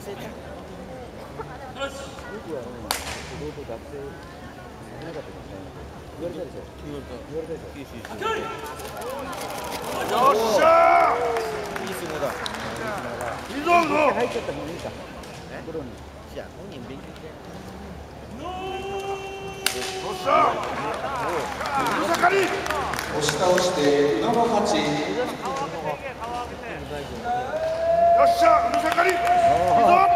っしゃー。 いい相撲だ。 いいぞいいぞ。 入っちゃったもんいいか。プロに。 じゃあ本人勉強して。 よっしゃー。うるさかり。 押し倒して宇野の勝ち。 よっしゃうるさかり。いいぞ。